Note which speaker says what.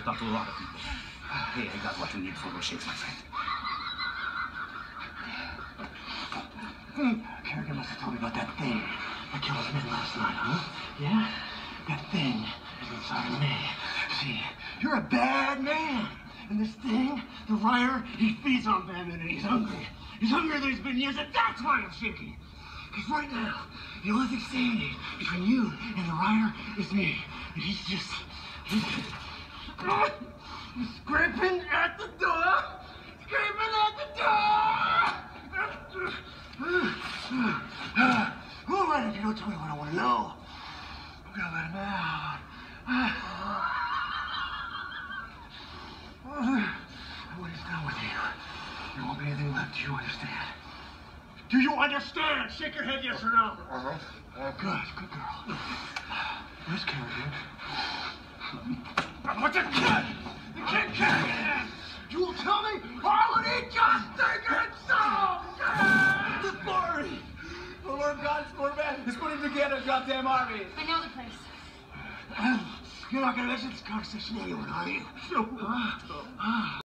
Speaker 1: talked to a lot of people. Hey, I got what we need for those shakes, my friend.
Speaker 2: Kerrigan must have told me about that thing that killed his men last night, huh? Yeah? That thing is inside of me. See, you're a bad man. And this thing, the Ryer, he feeds on bad men and he's hungry. He's hungrier than he's been years, and that's why I'm shaking. Because right now, the only thing standing between you and the Ryer is me. And he's scraping at the door! Scraping at the door! Who let him? You don't tell me what I want to know. I'm gonna let him out. When he's done with you, there won't be anything left. Do you understand? Do you understand? Shake your head, yes or no. Good girl. Where's Kerrigan? What's it? The kid Kerrigan! You will tell me, or would he just take it so?
Speaker 1: The glory! The Lord God's poor man is putting together a goddamn army.
Speaker 3: I know the place.
Speaker 2: You're not gonna mention this conversation to anyone, are you?